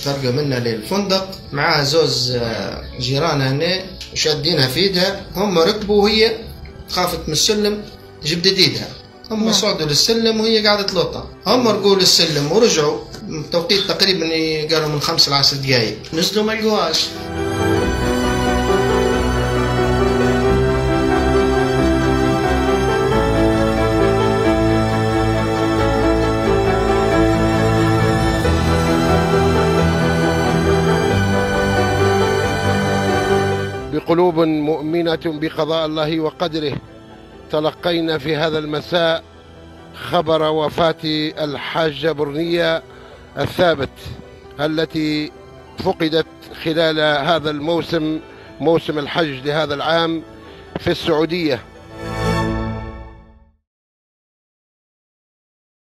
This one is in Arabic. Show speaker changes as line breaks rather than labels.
ترقى منا للفندق، معاها زوز جيرانها هنا وشادينها في ايدها، هم ركبوا وهي خافت من السلم جبد ايدها، هم صعدوا للسلم وهي قاعدة تلوطها، هم رقوا للسلم ورجعوا توقيت تقريبا قالوا من 5 ل 10 دقائق، نزلوا ما لقوهاش.
بقلوب مؤمنة بقضاء الله وقدره، تلقينا في هذا المساء خبر وفاة الحاجة برنية الثابت التي فقدت خلال هذا الموسم، موسم الحج لهذا العام في السعودية.